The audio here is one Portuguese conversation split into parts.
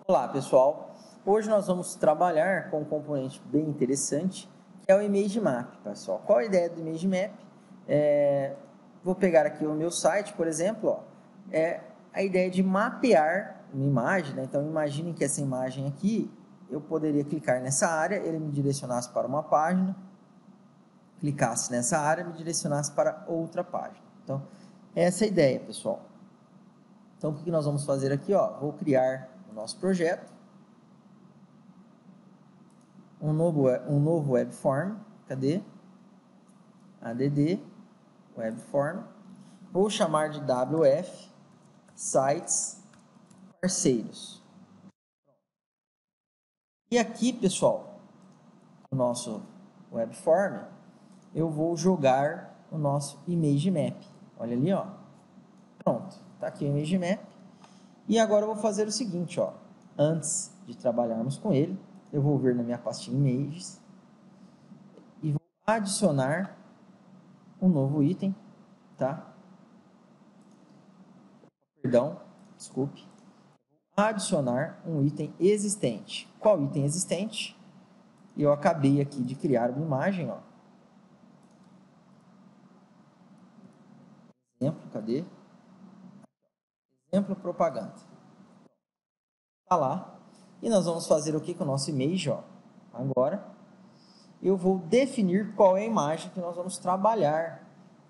Olá pessoal, hoje nós vamos trabalhar com um componente bem interessante que é o Image Map, pessoal. Qual a ideia do Image Map? Vou pegar aqui o meu site, por exemplo, ó, é a ideia de mapear uma imagem, né? Então imaginem que essa imagem aqui, eu poderia clicar nessa área, ele me direcionasse para uma página, clicasse nessa área, me direcionasse para outra página. Então essa é a ideia, pessoal. Então o que nós vamos fazer aqui? Ó, vou criar o nosso projeto. Um novo webform, cadê? add webform, vou chamar de WF sites parceiros. E aqui, pessoal, o nosso webform, eu vou jogar o nosso image map. Olha ali, ó. Pronto, tá aqui o image map. E agora eu vou fazer o seguinte, ó. Antes de trabalharmos com ele, eu vou vir na minha pastinha images e vou adicionar um novo item, tá? Perdão, desculpe. Vou adicionar um item existente. Qual item existente? Eu acabei aqui de criar uma imagem, ó. Exemplo, cadê? Exemplo propaganda. Tá lá. E nós vamos fazer o que com o nosso image, ó? Agora, eu vou definir qual é a imagem que nós vamos trabalhar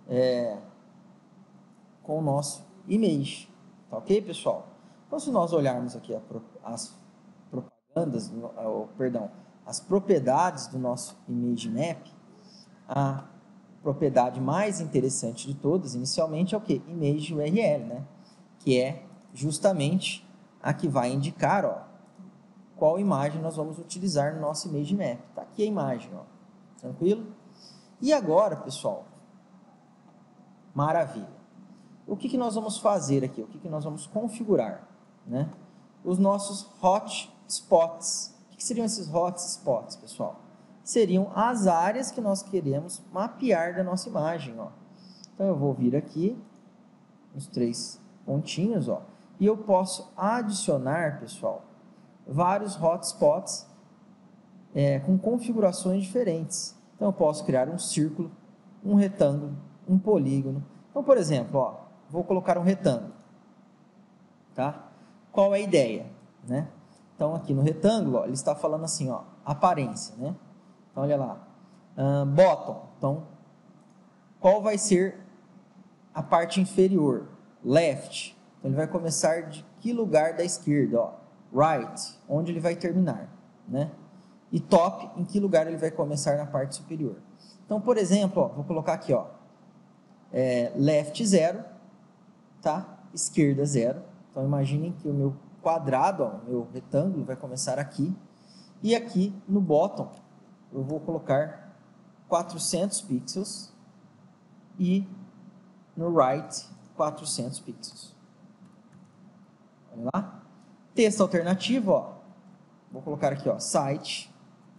com o nosso image. Tá ok, pessoal? Então, se nós olharmos aqui as propagandas, as propriedades do nosso image map, a propriedade mais interessante de todas, inicialmente, é o que? Image URL, né? Que é justamente a que vai indicar, ó, qual imagem nós vamos utilizar no nosso image map. Tá aqui a imagem, ó. Tranquilo? E agora, pessoal, maravilha. O que nós vamos fazer aqui? O que nós vamos configurar, né? Os nossos hotspots. O que seriam esses hotspots, pessoal? Seriam as áreas que nós queremos mapear da nossa imagem, ó. Então eu vou vir aqui nos 3 pontinhos, ó, e eu posso adicionar, pessoal, vários hotspots com configurações diferentes. Então eu posso criar um círculo, um retângulo, um polígono. Então, por exemplo, ó, vou colocar um retângulo, tá? Qual é a ideia, né? Então aqui no retângulo, ó, ele está falando assim, ó, aparência, né? Então, olha lá, bottom. Então, qual vai ser a parte inferior? Left. Então, ele vai começar de que lugar da esquerda? Ó? Right, onde ele vai terminar, né? E top, em que lugar ele vai começar na parte superior. Então, por exemplo, ó, vou colocar aqui, ó, left 0, tá? Esquerda 0. Então, imaginem que o meu quadrado, ó, o meu retângulo vai começar aqui. E aqui no bottom, eu vou colocar 400 pixels e no right 400 pixels. Olha lá. Texto alternativo, ó. Vou colocar aqui, ó, site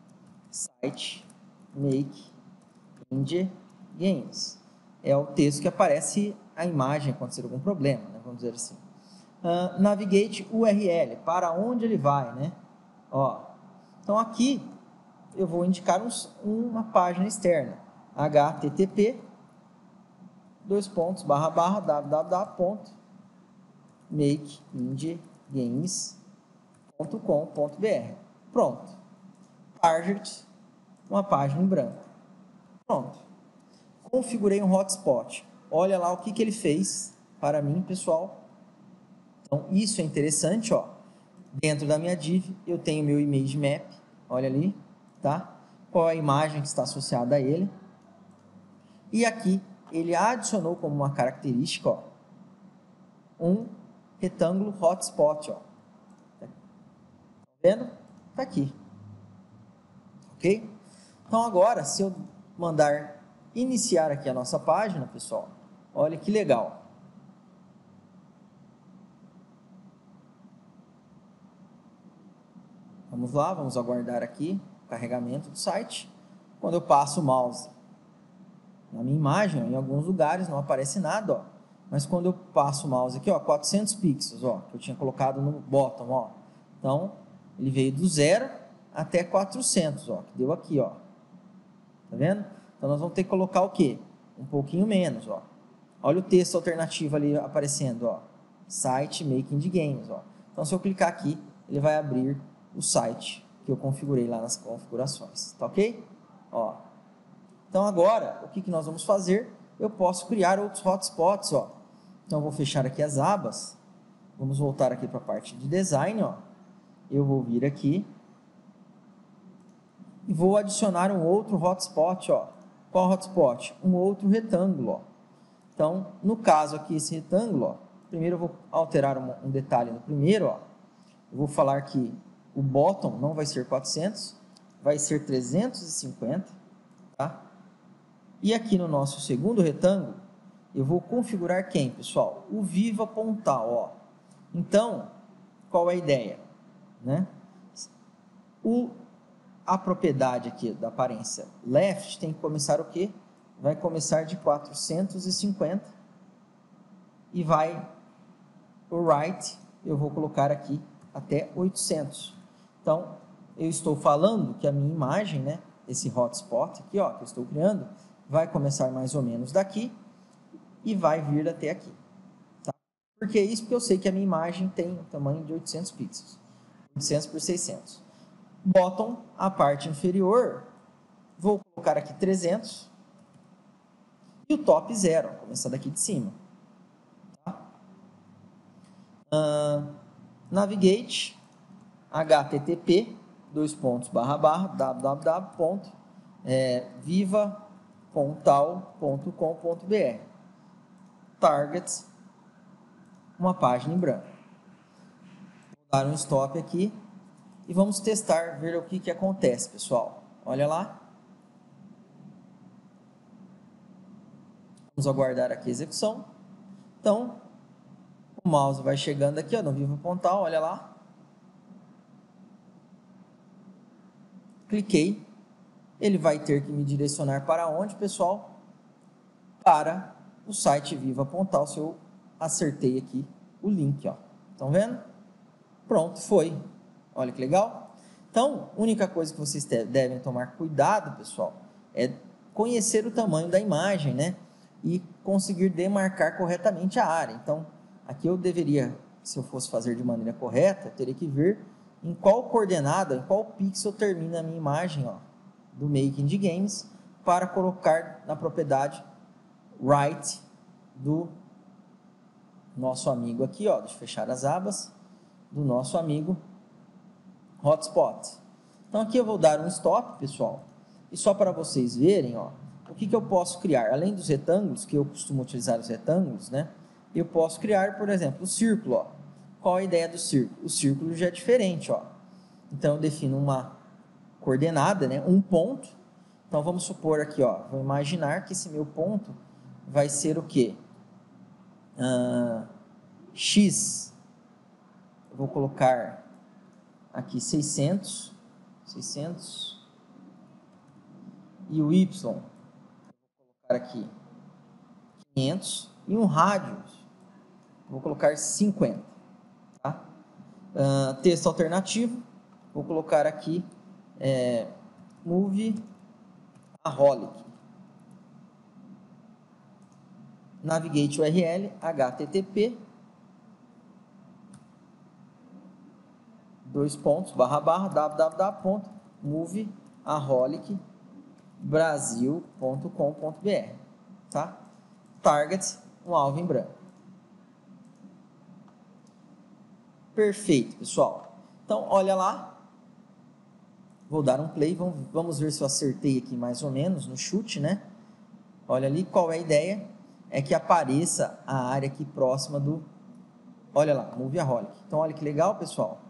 make indie games. É o texto que aparece a imagem acontecer algum problema, né? Vamos dizer assim. Navigate URL, para onde ele vai, né? Ó. Então aqui eu vou indicar uma página externa, http://www.makeindiegames.com.br. Pronto. Target, uma página em branco. Pronto. Configurei um hotspot. Olha lá o que ele fez para mim, pessoal. Então, isso é interessante, ó. Dentro da minha div, eu tenho meu image map. Olha ali, tá? Qual é a imagem que está associada a ele. E aqui, ele adicionou como uma característica, ó, um retângulo hotspot, ó. Tá vendo? Tá aqui. Ok? Então, agora, se eu mandar iniciar aqui a nossa página, pessoal, olha que legal. Vamos lá, vamos aguardar aqui o carregamento do site. Quando eu passo o mouse na minha imagem, ó, em alguns lugares não aparece nada, ó. Mas quando eu passo o mouse aqui, ó, 400 pixels, ó, que eu tinha colocado no bottom, ó, Então, ele veio do 0 até 400, ó, que deu aqui, ó. Tá vendo? Então, nós vamos ter que colocar o quê? Um pouquinho menos, ó. Olha o texto alternativo ali aparecendo, ó. Site Making the Games, ó. Então, se eu clicar aqui, ele vai abrir o site que eu configurei lá nas configurações, tá ok? Ó. Então, agora, o que nós vamos fazer? Eu posso criar outros hotspots, ó. Então, eu vou fechar aqui as abas. Vamos voltar aqui para a parte de design, ó. Eu vou vir aqui e vou adicionar um outro hotspot, ó. Qual hotspot? Um outro retângulo, ó. Então, no caso aqui, esse retângulo, ó, primeiro eu vou alterar um detalhe no primeiro, ó. Eu vou falar que o bottom não vai ser 400, vai ser 350, tá? E aqui no nosso segundo retângulo, eu vou configurar quem, pessoal? O Viva Pontal, ó. Então, qual é a ideia? Né? A propriedade aqui da aparência left tem que começar o quê? Vai começar de 450 e vai o right, eu vou colocar aqui até 800. Então, eu estou falando que a minha imagem, né, esse hotspot aqui, ó, que eu estou criando, vai começar mais ou menos daqui e vai vir até aqui. Tá? Por que isso? Porque eu sei que a minha imagem tem um tamanho de 800 pixels. 800 por 600. Bottom, a parte inferior, vou colocar aqui 300 e o top 0, começar daqui de cima. Tá? Navigate, http, www.vivapontal.com.br. Target, uma página em branco. Vou dar um stop aqui e vamos testar, ver o que acontece, pessoal. Olha lá. Vamos aguardar aqui a execução. Então, o mouse vai chegando aqui, ó, no Viva Pontal, olha lá. Cliquei. Ele vai ter que me direcionar para onde, pessoal? Para o site Viva Pontal, se eu acertei aqui o link, ó. Estão vendo? Pronto, foi. Olha que legal. Então, a única coisa que vocês devem tomar cuidado, pessoal, é conhecer o tamanho da imagem, né? E conseguir demarcar corretamente a área. Então, aqui eu deveria, se eu fosse fazer de maneira correta, eu teria que ver em qual coordenada, em qual pixel termina a minha imagem, ó, do Making the Games, para colocar na propriedade right do nosso amigo aqui, ó, deixa eu fechar as abas, do nosso amigo hotspot. Então aqui eu vou dar um stop, pessoal, e só para vocês verem, ó, o que eu posso criar, além dos retângulos, que eu costumo utilizar os retângulos, né, eu posso criar, por exemplo, o círculo, ó. Qual a ideia do círculo? O círculo já é diferente, ó. Então eu defino uma coordenada, né, um ponto. Então vamos supor aqui, ó, vou imaginar que esse meu ponto vai ser o quê? X. Eu vou colocar aqui 600 e o Y, vou colocar aqui 500 e um rádio, vou colocar 50, tá? Texto alternativo, vou colocar aqui Move Aholic. Navigate URL, http www.moveaholicbrasil.com.br, tá? Target, um alvo em branco. Perfeito, pessoal. Então, olha lá. Vou dar um play, vamos ver se eu acertei aqui mais ou menos no chute, né? Olha ali, qual é a ideia? É que apareça a área aqui próxima do... Olha lá, Moveaholic. Então, olha que legal, pessoal.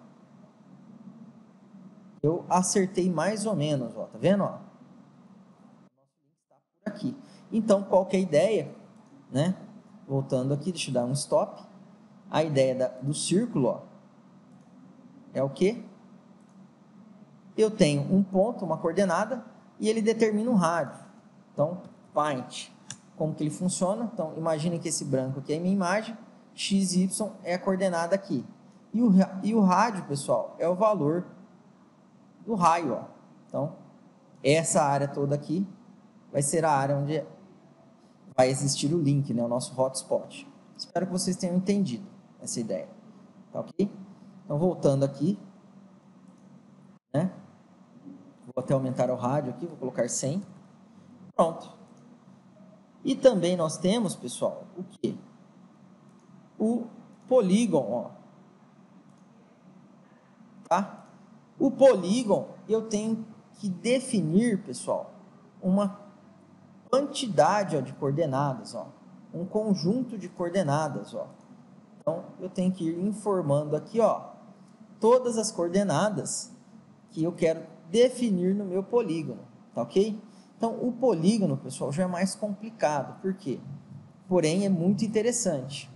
Eu acertei mais ou menos, ó, tá vendo? Ó? O nosso link está por aqui. Então, qual que é a ideia? Né? Voltando aqui, deixa eu dar um stop. A ideia do círculo, ó, é o quê? Eu tenho um ponto, uma coordenada, e ele determina um rádio. Então, point. Como que ele funciona? Então, imagine que esse branco aqui é a minha imagem, x, y é a coordenada aqui. E o rádio, pessoal, é o valor do raio, ó. Então, essa área toda aqui vai ser a área onde vai existir o link, né, o nosso hotspot. Espero que vocês tenham entendido essa ideia, tá ok? Então, voltando aqui, né, vou até aumentar o rádio aqui, vou colocar 100, pronto. E também nós temos, pessoal, o que? O polígon, ó, tá? O polígon, eu tenho que definir, pessoal, uma quantidade, ó, de coordenadas, ó, um conjunto de coordenadas, ó. Então, eu tenho que ir informando aqui, ó, todas as coordenadas que eu quero definir no meu polígono, tá ok? Então, o polígono, pessoal, já é mais complicado, por quê? Porém, é muito interessante.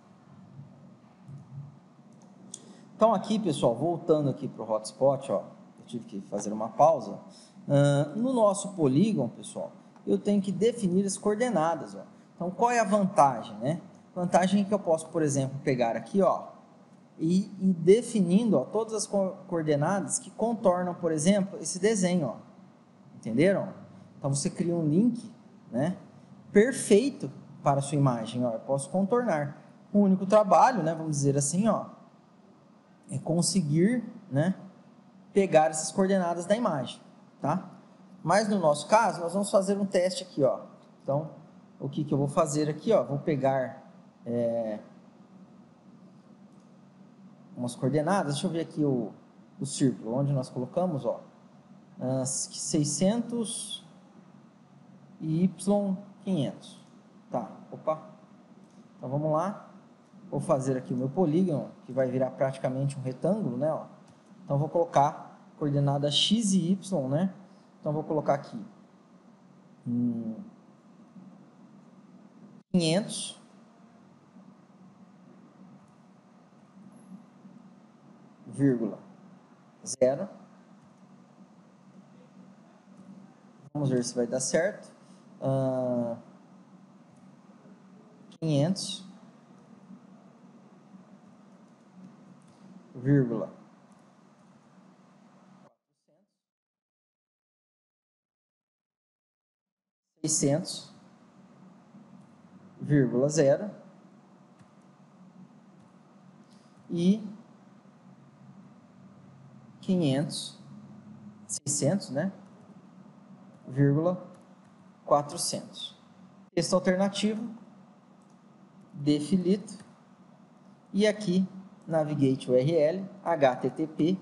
Então, aqui, pessoal, voltando aqui para o hotspot, ó, eu tive que fazer uma pausa. No nosso polígono, pessoal, eu tenho que definir as coordenadas, ó. Então, qual é a vantagem, né? A vantagem é que eu posso, por exemplo, pegar aqui, ó, e definindo, ó, todas as coordenadas que contornam, por exemplo, esse desenho, ó. Entenderam? Então, você cria um link, né, perfeito para a sua imagem, ó. Eu posso contornar. O único trabalho, né, vamos dizer assim, ó, é conseguir, né, pegar essas coordenadas da imagem, tá? Mas no nosso caso, nós vamos fazer um teste aqui, ó. Então, o que eu vou fazer aqui, ó? Vou pegar umas coordenadas. Deixa eu ver aqui o círculo, onde nós colocamos, ó, 600 e y 500. Tá, opa. Então, vamos lá. Vou fazer aqui o meu polígono, que vai virar praticamente um retângulo, né, ó. Então, vou colocar coordenada x e y, né? Então, vou colocar aqui 500, vírgula, 0. Vamos ver se vai dar certo. 500, vírgula, 600, vírgula, 0 e 500, 600, né, vírgula, 400. Texto alternativo, defilito, e aqui, navigate URL, http,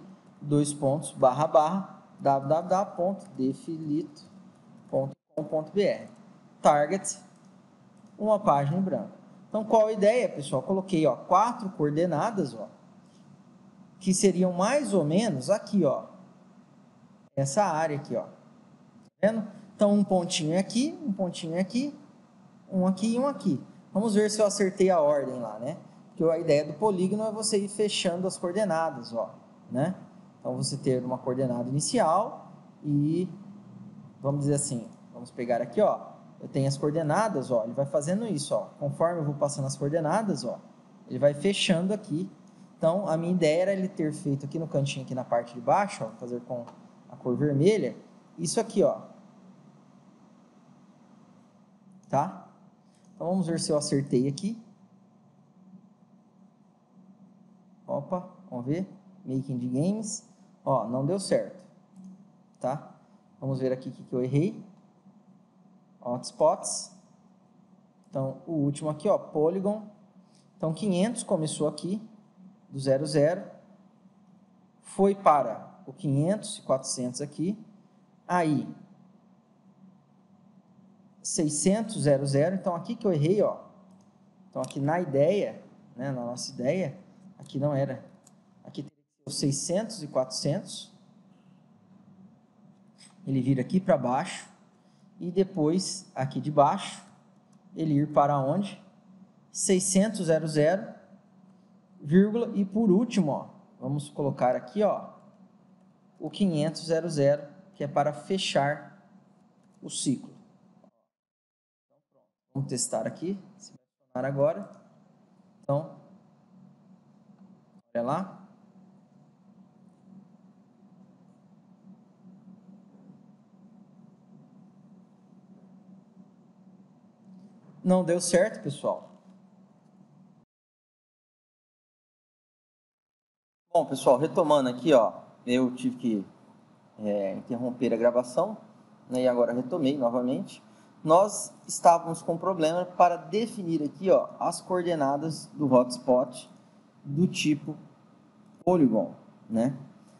www.defilito.com.br. Target, uma página em branco. Então, qual a ideia, pessoal? Coloquei, ó, 4 coordenadas, ó, que seriam mais ou menos aqui, ó, essa área aqui, ó. Tá vendo? Então, um pontinho aqui, um pontinho aqui, um aqui e um aqui. Vamos ver se eu acertei a ordem lá, né? Porque a ideia do polígono é você ir fechando as coordenadas, ó, né? Então, você ter uma coordenada inicial e, vamos dizer assim, vamos pegar aqui, ó, eu tenho as coordenadas, ó, ele vai fazendo isso, ó, conforme eu vou passando as coordenadas, ó, ele vai fechando aqui. Então, a minha ideia era ele ter feito aqui no cantinho, aqui na parte de baixo, ó, fazer com a cor vermelha, isso aqui, ó, tá? Então, vamos ver se eu acertei aqui. Opa, vamos ver. Making de games. Ó, não deu certo, tá? Vamos ver aqui o que eu errei. Hotspots. Então, o último aqui, ó, Polygon. Então, 500 começou aqui, do 00. Foi para o 500 e 400 aqui. Aí, 600, 00. Então, aqui que eu errei, ó. Então, aqui na ideia, né, na nossa ideia, aqui não era. Aqui teria que ser os 600 e 400. Ele vir aqui para baixo. E depois, aqui de baixo, ele ir para onde? 600, 00, vírgula, e por último, ó, vamos colocar aqui, ó, o 500, 00, que é para fechar o ciclo. Vamos testar aqui, se vai funcionar agora. Então, Olha lá. Não deu certo, pessoal. Bom, pessoal, retomando aqui, ó, eu tive que interromper a gravação, né, e agora retomei novamente. Nós estávamos com problema para definir aqui, ó, as coordenadas do hotspot do tipo Polygon, né?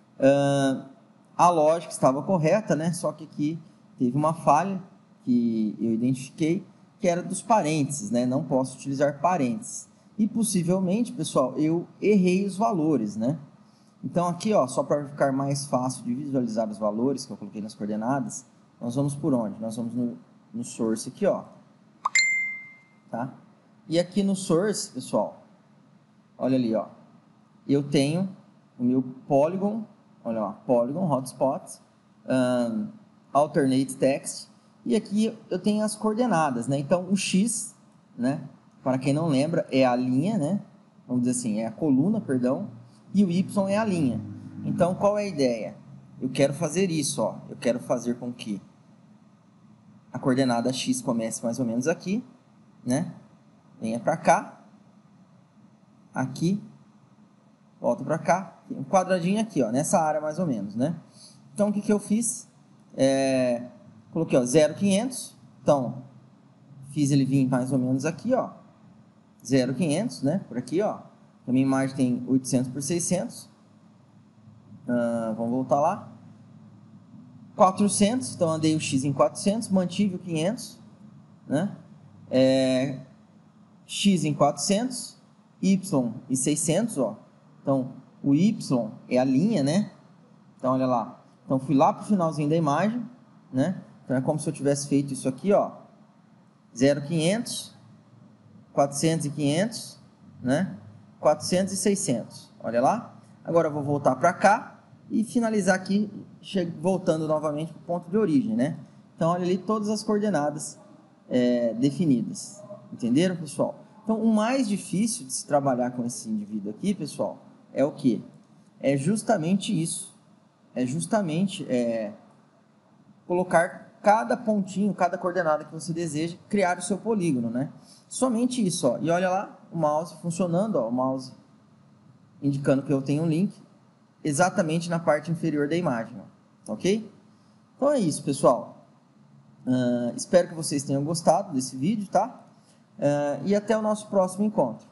A lógica estava correta, né? Só que aqui teve uma falha que eu identifiquei, que era dos parênteses, né? Não posso utilizar parênteses. E possivelmente, pessoal, eu errei os valores, né? Então aqui, ó, só para ficar mais fácil de visualizar os valores que eu coloquei nas coordenadas, nós vamos por onde? Nós vamos no source aqui, ó. Tá? E aqui no source, pessoal, olha ali, ó. Eu tenho o meu Polygon, olha lá, Polygon, hotspot, alternate text, e aqui eu tenho as coordenadas, né? Então o X, né? Para quem não lembra, é a linha, né? Vamos dizer assim, é a coluna, perdão, e o Y é a linha. Então qual é a ideia? Eu quero fazer isso, ó. Eu quero fazer com que a coordenada X comece mais ou menos aqui, né? Venha para cá, aqui, volta para cá, um quadradinho aqui, ó, nessa área mais ou menos, né? Então, o que que eu fiz? Coloquei, ó, 0,500, então, fiz ele vir mais ou menos aqui, ó, 0,500, né, por aqui, ó, a minha imagem tem 800 por 600, vamos voltar lá, 400, então, andei o X em 400, mantive o 500, né, X em 400, Y em 600, ó, então, o Y é a linha, né, então, olha lá, então, fui lá para o finalzinho da imagem, né, então, é como se eu tivesse feito isso aqui, ó, 0,500, 400 e 500, né, 400 e 600, olha lá, agora eu vou voltar para cá e finalizar aqui, voltando novamente para o ponto de origem, né, então, olha ali todas as coordenadas definidas, entenderam, pessoal? Então, o mais difícil de se trabalhar com esse indivíduo aqui, pessoal, é o que? É justamente isso. É justamente colocar cada pontinho, cada coordenada que você deseja, criar o seu polígono, né? Somente isso, ó. E olha lá, o mouse funcionando, ó, o mouse indicando que eu tenho um link exatamente na parte inferior da imagem, ó. Ok? Então é isso, pessoal. Espero que vocês tenham gostado desse vídeo, tá? E até o nosso próximo encontro.